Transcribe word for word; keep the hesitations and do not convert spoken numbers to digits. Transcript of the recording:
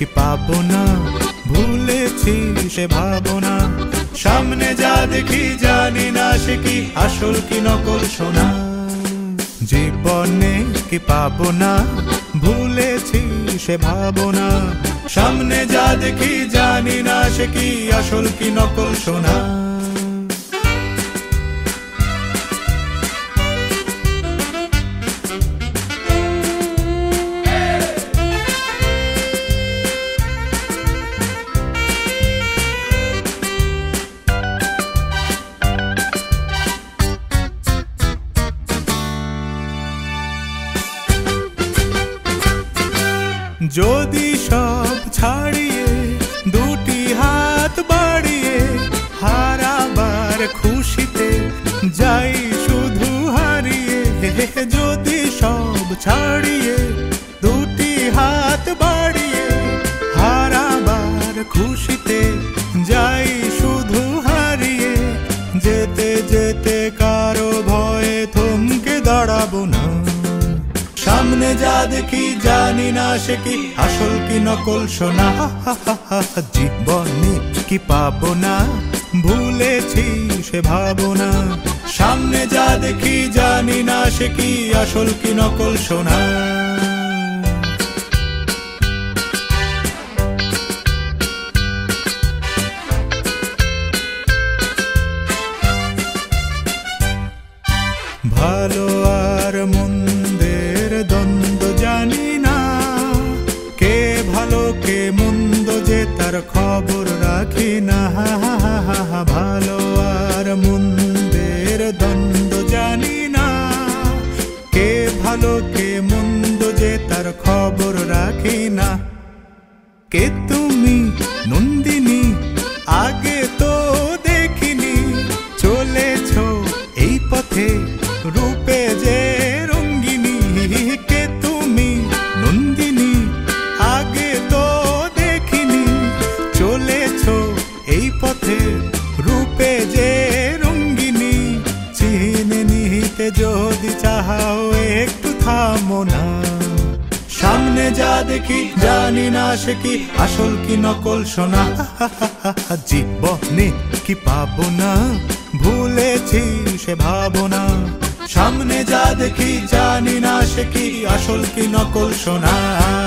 কি পাবো না, ভুলেছি সে ভাবনা। সামনে যা দেখি জানি না সে কি আসল কি নকল সোনা। জীবনে কি পাবো না, ভুলেছি সে ভাবনা। সামনে যা দেখি জানি না সে কি আসল কি নকল সোনা। যদি সব ছাড়িয়ে দুটি হাত বাড়িয়ে হারাবার খুশিতে যাই শুধু হারিয়ে। যদি সব ছাড়িয়ে দুটি হাত বাড়িয়ে হারাবার খুশিতে যাই শুধু হারিয়ে। যেতে যেতে কারো ভয়ে থমকে দাঁড়াবো না। সামনে যা দেখি জানি না সে কি আসল কি নকল সোনা। জীবনে কি পাবো না, ভুলেছি সে ভাবনা। সামনে যা দেখি জানি না সে কি আসল কি নকল সোনা। ভালো আর মন্দের দ্বন্দ্ব জানি না, কে ভালো কে মন্দ যে তার খবর রাখি না। ভালো আর মন্দের দ্বন্দ্ব জানি না, কে ভালো কে মন্দ যে তার খবর রাখি না। কে তুমি নন্দিনী, আগে তো দেখিনি, চলেছ এই পথে রূপে যে রঙ্গিনী। কে তুমি নন্দিনী, আগে তো দেখিনি, চলেছ এই পথে রূপে যে রঙ্গিনী। চিনে নিতে যদি চাও একটু থামো না। সামনে যা দেখি জানি না সে কি আসল কি নকল সোনা। জীবনে কি পাবো না, ভুলেছি সে ভাবনা। সামনে যা দেখি জানি না সে কি আসল কি নকল সোনা।